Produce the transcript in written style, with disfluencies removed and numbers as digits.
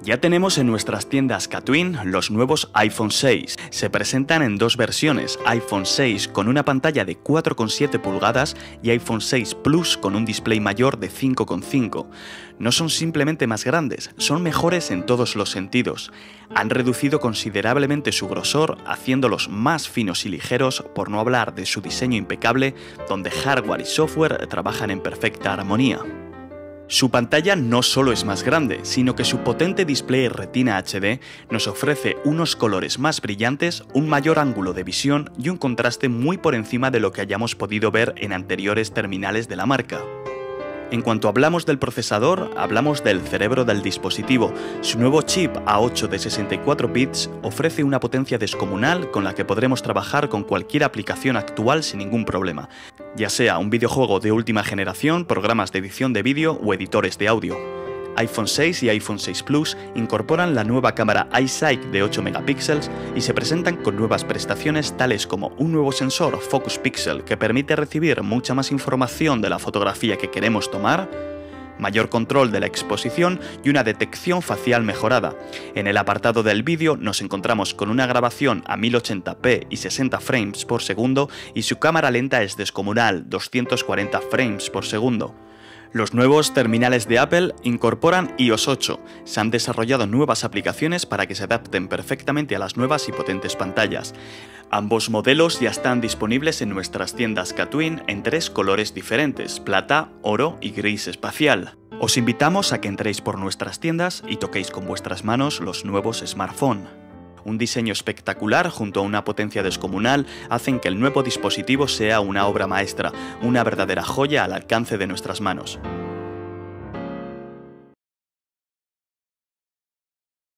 Ya tenemos en nuestras tiendas Katwin los nuevos iPhone 6. Se presentan en dos versiones, iPhone 6 con una pantalla de 4,7 pulgadas y iPhone 6 Plus con un display mayor de 5,5. No son simplemente más grandes, son mejores en todos los sentidos. Han reducido considerablemente su grosor, haciéndolos más finos y ligeros, por no hablar de su diseño impecable, donde hardware y software trabajan en perfecta armonía. Su pantalla no solo es más grande, sino que su potente display Retina HD nos ofrece unos colores más brillantes, un mayor ángulo de visión y un contraste muy por encima de lo que hayamos podido ver en anteriores terminales de la marca. En cuanto hablamos del procesador, hablamos del cerebro del dispositivo. Su nuevo chip A8 de 64 bits ofrece una potencia descomunal con la que podremos trabajar con cualquier aplicación actual sin ningún problema, ya sea un videojuego de última generación, programas de edición de vídeo o editores de audio. iPhone 6 y iPhone 6 Plus incorporan la nueva cámara iSight de 8 megapíxeles y se presentan con nuevas prestaciones tales como un nuevo sensor Focus Pixel que permite recibir mucha más información de la fotografía que queremos tomar, mayor control de la exposición y una detección facial mejorada. En el apartado del vídeo nos encontramos con una grabación a 1080p y 60 frames por segundo y su cámara lenta es descomunal, 240 frames por segundo. Los nuevos terminales de Apple incorporan iOS 8. Se han desarrollado nuevas aplicaciones para que se adapten perfectamente a las nuevas y potentes pantallas. Ambos modelos ya están disponibles en nuestras tiendas Katwin en tres colores diferentes: plata, oro y gris espacial. Os invitamos a que entréis por nuestras tiendas y toquéis con vuestras manos los nuevos smartphones. Un diseño espectacular junto a una potencia descomunal hacen que el nuevo dispositivo sea una obra maestra, una verdadera joya al alcance de nuestras manos.